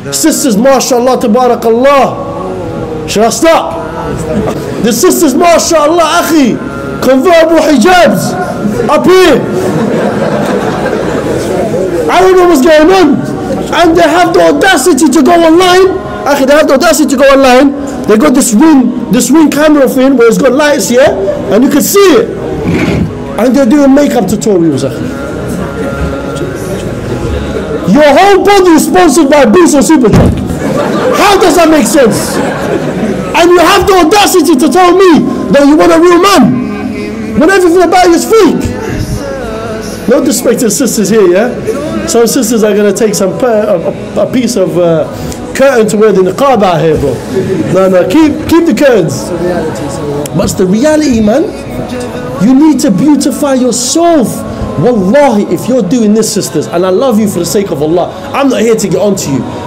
Sisters, mashallah, tabarakallah. Should I stop? The sisters, mashallah, akhi, convertible hijabs up here. I don't know what's going on. And they have the audacity to go online. Akhi, they have the audacity to go online. They got this ring camera thing where it's got lights here, and you can see it. And they're doing makeup tutorials, akhi. Your whole body is sponsored by Boost or Superdrug. How does that make sense? And you have the audacity to tell me that you want a real man when everything about you is fake. No disrespect to the sisters here, yeah? Some sisters are going to take a piece of curtain to wear the niqab out here, bro. No, keep the curtains. But it's the reality, man. You need to beautify yourself. Wallahi, if you're doing this, sisters, and I love you for the sake of Allah, I'm not here to get on to you.